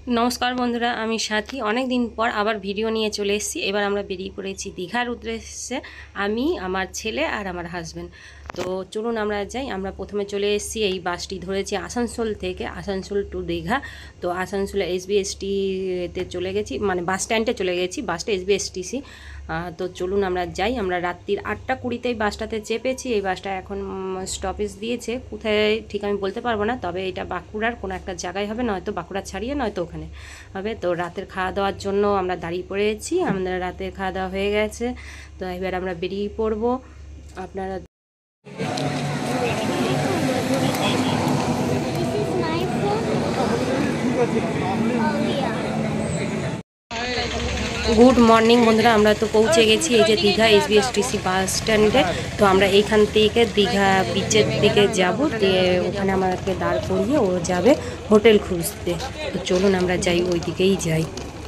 নমস্কার বন্ধুরা, আমি সাথী। অনেক দিন পর আবার ভিডিও নিয়ে চলে এসেছি। এবার আমরা বেরিয়ে পড়েছি দীঘার উদ্দেশ্যে, আমি, আমার ছেলে আর আমার হাজব্যান্ড। তো চলুন আমরা যাই। আমরা প্রথমে চলে এসেছি, এই বাসটি ধরেছি আসানসোল থেকে, আসানসোল টু দীঘা। তো আসানসোলে এসবিএসটিতে চলে গেছি, মানে বাস স্ট্যান্ডে চলে গেছি, বাসটা এসবিএসটিসি। তো চলুন আমরা যাই। আমরা রাত্রির 8:20 বাসটাতে চেপেছি। এই বাসটা এখন স্টপেজ দিয়েছে, কোথায় ঠিক আমি বলতে পারবো না, তবে এটা বাঁকুড়ার কোনো একটা জায়গায় হবে, নয়তো বাঁকুড়া ছাড়িয়ে নয়তো ওখানে হবে। তো রাতের খাওয়া দাওয়ার জন্য আমরা দাঁড়িয়ে পড়েছি। আমাদের রাতের খাওয়া দাওয়া হয়ে গেছে, তো এবার আমরা বেরিয়ে পড়বো। আপনারা গুড মর্নিং বন্ধুরা, আমরা তো পৌঁছে গেছি এই যে দীঘা এসবিএসটিসি বাস স্ট্যান্ডে। তো আমরা এইখান থেকে দীঘা বিচের দিকে যাব, দিয়ে ওখানে আমাদেরকে দাঁড় করিয়ে ও যাবে হোটেল খুঁজতে। তো চলুন আমরা যাই, ওই দিকেই যাই।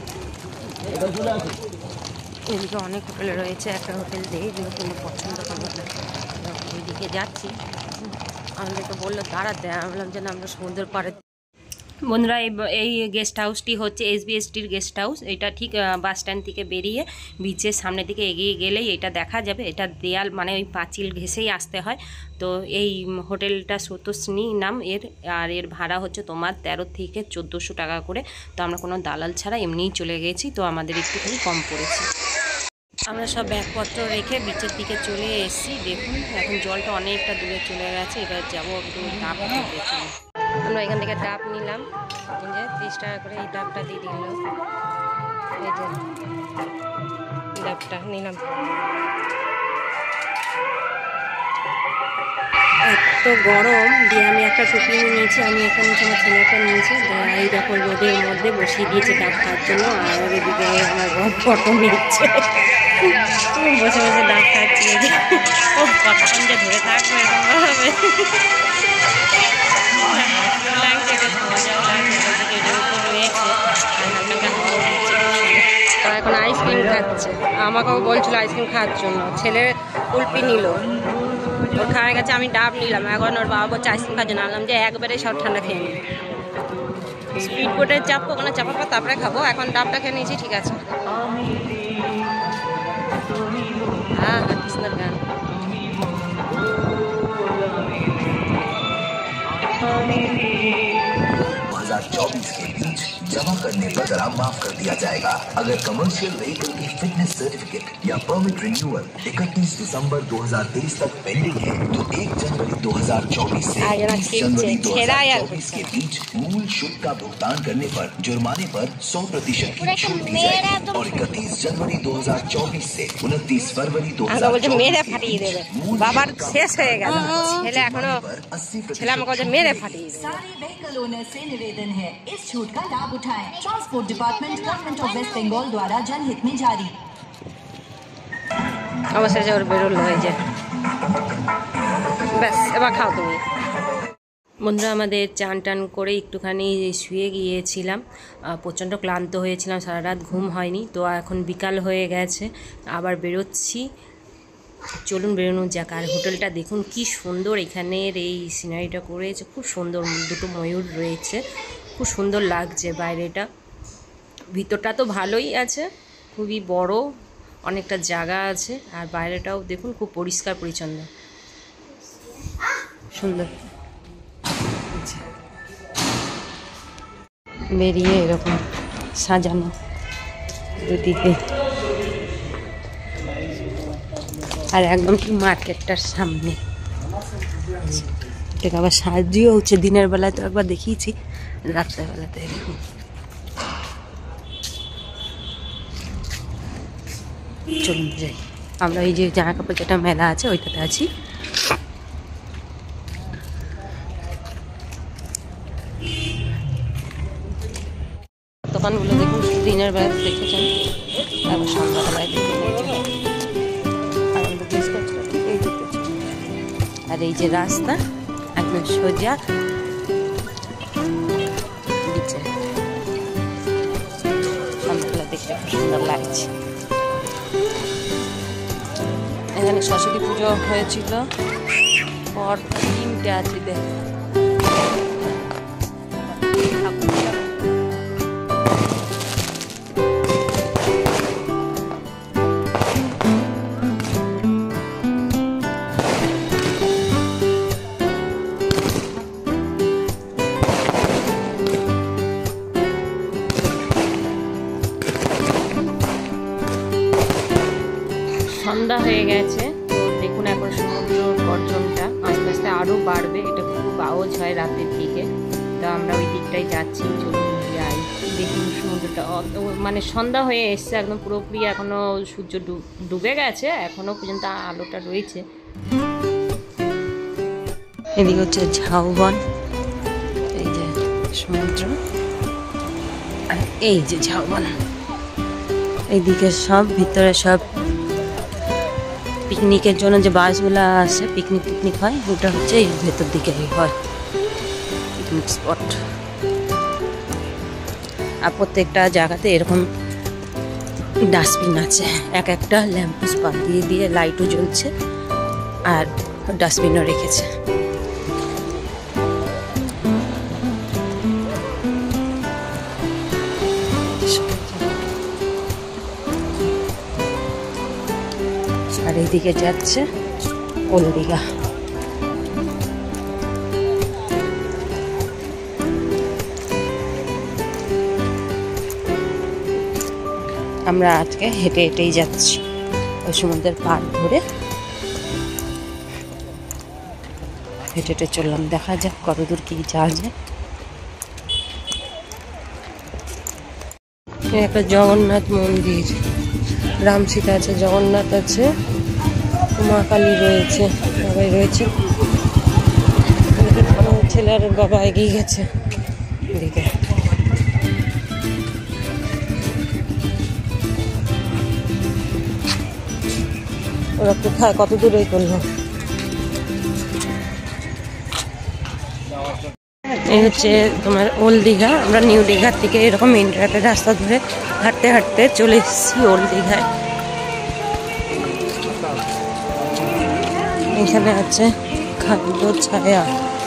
এদিকে অনেক হোটেল রয়েছে, একটা হোটেল দিয়ে যেগুলো কোনো পছন্দ করবো না, ওইদিকে যাচ্ছি। আমাদেরকে বললো দাঁড়াতে, আমি বললাম যে না, আমরা সমুদ্রের পাড়ে। বন্ধুরা, এই গেস্ট হাউসটি হচ্ছে এসবিএসটির গেস্ট হাউস। এটা ঠিক বাস স্ট্যান্ড থেকে বেরিয়ে বিচের সামনের দিকে এগিয়ে গেলেই এটা দেখা যাবে। এটা দেয়াল, মানে ওই পাঁচিল ঘেঁষেই আসতে হয়। তো এই হোটেলটা স্রোতস্বিনী নাম এর, আর এর ভাড়া হচ্ছে তোমার 13 থেকে 1400 টাকা করে। তো আমরা কোনো দালাল ছাড়া এমনিই চলে গেছি, তো আমাদের একটুখানি কম পড়েছে। আমরা সব ব্যাগপত্র রেখে বিচের দিকে চলে এসেছি। দেখুন এখন জলটা অনেকটা দূরে চলে গেছে। এবার যাবো একটু ডাব খেতে। আমরা এখান থেকে ডাব নিলাম, এই যে 30 টাকা করে এই ডাবটা দিয়ে দিল। এই যে ডাবটা নিলাম। এত গরম দিয়ে আমি একটা টুপি নিয়েছি, আমি একটা নিয়েছি, আমার ছেলে একটা নিয়েছি। এই দেখো রোদের মধ্যে বসিয়ে দিয়েছে ডাব খাওয়ার জন্য, আর ওদিকে আমার ফটো নিচ্ছে, বসে বসে ডাব খাচ্ছি। ও কতক্ষণ যে ধরে থাকবে এরকমভাবে লাগছে, বেশ মজাও লাগছে। এখন আইসক্রিম খাচ্ছে, আমাকেও বলছিল আইসক্রিম খাওয়ার জন্য। ছেলে কুলপি নিল, ওর খাওয়া গেছে, আমি ডাব নিলাম। এখন ওর বাবা বলছে আইসক্রিম খাওয়ার জন্য, আনলাম যে একবারে সব ঠান্ডা খেয়ে নিই। স্পিড বোটে চাপবো, ওখানে চাপার পর তারপরে খাবো। এখন ডাবটা খেয়ে নিয়েছি, ঠিক আছে। হ্যাঁ, কৃষ্ণের গান। के बीच जमा करने पर करार माफ कर दिया जाएगा। अगर कमर्शियल व्हीकल की फिटनेस सर्टिफिकेट या परमिट रिन्यूअल 31 दिसंबर 2023 तक पेंडिंग है, तो 1 जनवरी 2024 से 30 जनवरी 2024 के बीच मूल शुल्क का भुगतान करने पर जुर्माने पर 100% की छूट दी जाएगी। और 31 जनवरी 2024 से 29 फरवरी 2024 বাবার শেষ হয়ে গেল, ছেলে এখনো ছেলে আমাকে মেরে ফাটিয়ে দেবে। सारे व्हीकल ओनर से निवेदन है, इस छूट का लाभ उठाएं। Transport department government of West Bengal द्वारा जनहित में जारी। অবশ্যই ওর বেরোল হয়ে যায়, ব্যাস এবার খাও তুমি। বন্ধুরা, আমাদের চান টান করে একটুখানি শুয়ে গিয়েছিলাম, প্রচণ্ড ক্লান্ত হয়েছিলাম, সারা রাত ঘুম হয়নি। তো এখন বিকাল হয়ে গেছে, আবার বেরোচ্ছি। চলুন বেরোনো যাক। আর হোটেলটা দেখুন কি সুন্দর, এখানের এই সিনারিটা করেছে খুব সুন্দর, দুটো ময়ূর রয়েছে, খুব সুন্দর লাগছে বাইরেটা। ভিতরটা তো ভালোই আছে, খুবই বড়, অনেকটা জায়গা আছে। আর বাইরেটাও দেখুন খুব পরিষ্কার পরিচ্ছন্ন, সুন্দর। বেরিয়ে এরকম সাজানো দুদিকে, আর একদম ঠিক মার্কেটটার সামনে। এটাকে আবার সাজিয়েও হচ্ছে, দিনের বেলায় তো একবার দেখিয়েছি, রাত্রেবেলাতে দেখুন। চলুন যাই, আমরা এই যে জামা কাপড় যেটা মেলা আছে ওইটাতে আছি। দোকানগুলো দেখুন, দিনের বেলা দেখেছেন, তারপর সন্ধ্যাবেলায় দেখুন। আর এই যে রাস্তা একদম সোজা বিচে, সন্ধ্যাবেলা দেখতে খুব সুন্দর লাগছে। এখানে সরস্বতী পুজো হয়েছিল, পর 3টে আছে দেখ। সন্ধ্যা হয়ে গেছে, দেখুন এখন সমুদ্র গর্জনটা আস্তে আস্তে আরও বাড়বে, এটা খুব আওয়াজ হয় রাতের দিকে। তো আমরা ওই দিকটাই যাচ্ছি, চলুন যাই। দেখুন সমুদ্রটা অত মানে সন্ধ্যা হয়ে এসছে একদম পুরোপুরি, এখনও সূর্য ডুবে গেছে, এখনও পর্যন্ত আলোটা রয়েছে। এদিকে হচ্ছে ঝাউবন, এই যে সমুদ্র, আর এই যে ঝাউবন। এইদিকে সব ভিতরে সব পিকনিকের জন্য যে বাসগুলো আসে, পিকনিক হয়, ওটা হচ্ছে এই ভেতর দিকে হয় পিকনিক স্পট। আর প্রত্যেকটা জায়গাতে এরকম ডাস্টবিন আছে, এক একটা ল্যাম্পোস্ট পাত দিয়ে দিয়ে লাইটও জ্বলছে আর ডাস্টবিনও রেখেছে। আর এইদিকে যাচ্ছে ওল্ড দীঘা। আমরা আজকে হেঁটে হেঁটেই যাচ্ছি ওই সমুদ্রের পাড় ধরে হেঁটে হেঁটে চললাম, দেখা যাক কতদূর কি যাওয়া যায়। একটা জগন্নাথ মন্দির, রাম সীতা আছে, জগন্নাথ আছে, মা কালী রয়েছে, সবাই রয়েছে। ছেলের বাবা এগিয়ে গেছে এদিকে। ওরা কোথায় কত দূরে করলো? এই হচ্ছে তোমার ওল্ড দীঘা। আমরা নিউ দীঘার থেকে এরকম মেন ড্রাইভের রাস্তা ধরে হাঁটতে হাঁটতে চলে এসেছি ওল্ড দীঘায়। এখানে আছে খাদ্য ছায়া,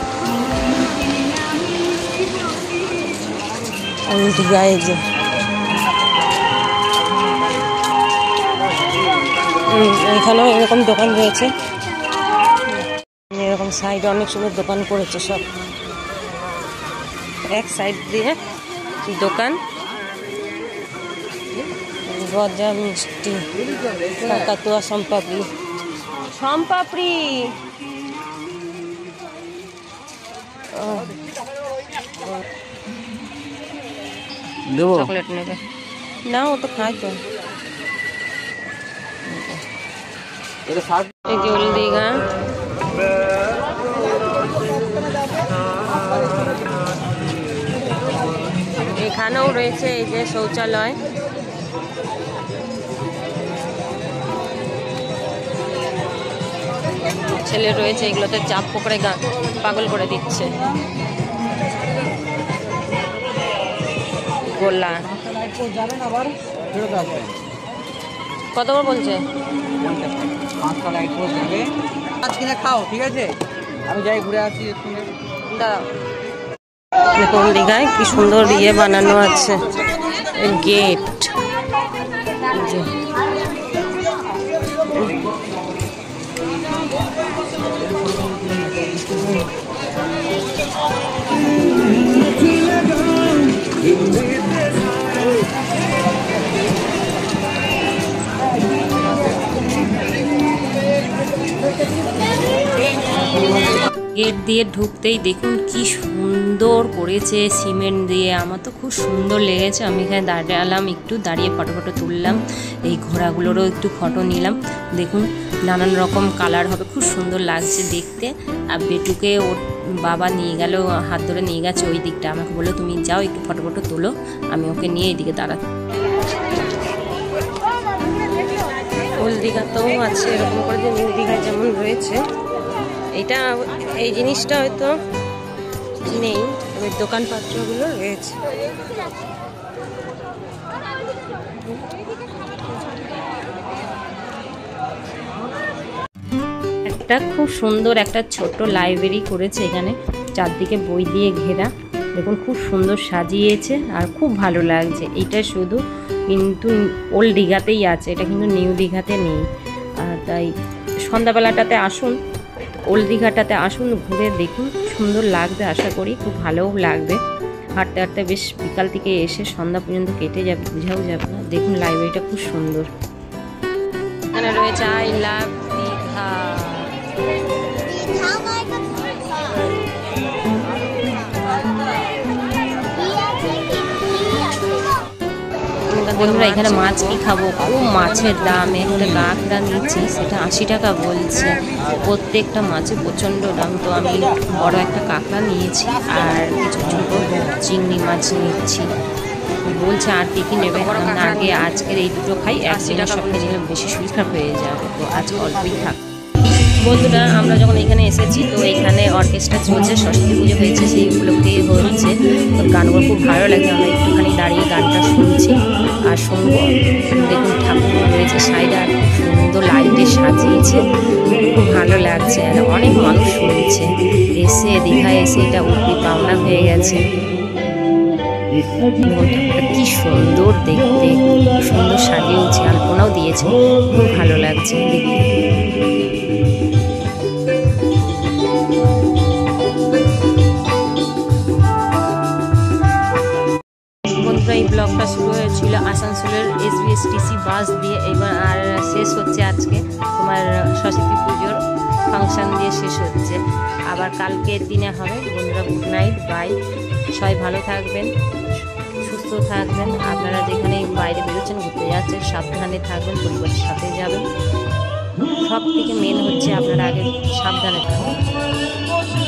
ওল্ড দীঘায় যে এখানেও এরকম দোকান রয়েছে, এরকম সাইডে অনেক সুন্দর দোকান করেছে সব, এক সাইড দিয়ে দোকান। গজা মিষ্টি, কাকাতুয়া, সম্পাপড়ি, সম্পাপড়ি চকলেট নেবে না, ও তো খায় তো। এই যে ওল্ড দীঘা, এখানেও রয়েছে এই যে শৌচালয়। ছেলে রয়েছে, এগুলোতে চাপ পকড়ে পাগল করে দিচ্ছে। গোলা কত করে বলছে? খাও, ঠিক আছে, আমি যাই ঘুরে আসি। দেখুন দীঘায় কি সুন্দর ইয়ে বানানো আছে, গেট। গেট দিয়ে ঢুকতেই দেখুন কি সুন্দর করেছে সিমেন্ট দিয়ে, আমার তো খুব সুন্দর লেগেছে। আমি এখানে দাঁড়ালাম, একটু দাঁড়িয়ে ফটো তুললাম, এই ঘোড়াগুলোরও একটু ফটো নিলাম। দেখুন নানান রকম কালার হবে, খুব সুন্দর লাগছে দেখতে। আর বেটুকে ওর বাবা নিয়ে গেল, হাত ধরে নিয়ে গেছে ওই দিকটা, আমাকে বললো তুমি যাও একটু ফটো তোলো, আমি ওকে নিয়ে এইদিকে দাঁড়াচ্ছি। ওল্ড দীঘাতেও আছে এরকম করে, যে নিউ দীঘায় যেমন রয়েছে। এটা এই জিনিসটা হয়তো নেই, তবে দোকানপত্রগুলো রয়েছে। একটা খুব সুন্দর একটা ছোট্ট লাইব্রেরি করেছে এখানে, চারদিকে বই দিয়ে ঘেরা। দেখুন খুব সুন্দর সাজিয়েছে আর খুব ভালো লাগছে। এটা শুধু কিন্তু ওল্ড দীঘাতেই আছে, এটা কিন্তু নিউ দীঘাতে নেই। তাই সন্ধ্যাবেলাটাতে আসুন, ওল্ড দীঘাটাতে আসুন, ঘুরে দেখুন, সুন্দর লাগবে, আশা করি খুব ভালোও লাগবে। হাঁটতে হাঁটতে বেশ বিকাল থেকে এসে সন্ধ্যা পর্যন্ত কেটে যাবে, বোঝাও যাবে না। দেখুন লাইব্রেরিটা খুব সুন্দর। এখানে রয়েছে আই লাভ দীঘা। বন্ধুরা এখানে মাছ কি খাবো, খুব মাছের দাম। একটা কাঁকড়া নিচ্ছি, সেটা 80 টাকা বলছে। প্রত্যেকটা মাছে প্রচণ্ড দাম। তো আমি বড় একটা কাঁকড়া নিয়েছি আর কিছু ছোটো চিংড়ি মাছ নিচ্ছি। বলছে আর কি কি নেবে, আগে আজকের এই দুটো খাই, একদিনে সব খেয়ে নিলে বেশি শরীর খারাপ হয়ে যাবে, তো আজকে অল্পই থাক। বন্ধুরা আমরা যখন এখানে এসেছি তো এখানে অর্কেস্ট্রা চলছে, সরস্বতী পুজো হয়েছে, সেই উপলক্ষে হচ্ছে। তো গানগুলো খুব ভালো লাগে, আমরা একটুখানি দাঁড়িয়ে গানটা শুনছি আর শুনবো। দেখুন ঠাকুর রয়েছে সাইডে, আর খুব সুন্দর লাইটে সাজিয়েছে, খুব ভালো লাগছে। আর অনেক মানুষ শুনছে, এসে দীঘায় এসে এটা অতি পাওনা হয়ে গেছে। কি সুন্দর দেখতে, সুন্দর সাজিয়েছে, আলপনাও দিয়েছে, খুব ভালো লাগছে দেখতে। এই ব্লগটা শুরু হয়েছিল আসানসোলের SBSTC বাস দিয়ে, এবার আর শেষ হচ্ছে আজকে তোমার সরস্বতী পুজোর ফাংশন দিয়ে শেষ হচ্ছে। আবার কালকের দিনে হবে। বন্ধুরা গুড নাইট, বাই। সবাই ভালো থাকবেন, সুস্থ থাকবেন। আপনারা যেখানে বাইরে বেরোচ্ছেন, ঘুরতে যাচ্ছেন, সাবধানে থাকবেন, পরিবারের সাথে যাবেন। সব থেকে মেন হচ্ছে আপনারা আগে সাবধানে থাকবেন।